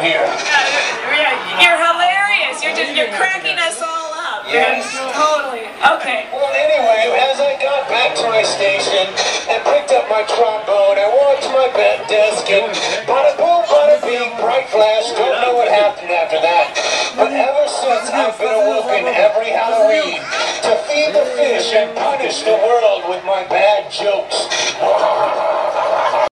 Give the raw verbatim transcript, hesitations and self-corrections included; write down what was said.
here. Yeah, you're hilarious. You're just you're cracking us all up. Yes. Totally. Okay. Well, anyway, as I got back to my station and picked up my trombone, I walked to my bed desk and bada boom, bada bing, bright flash. Don't know what happened after that. But ever since, I've been awoken every Halloween to feed the fish and punish the world with my bad jokes.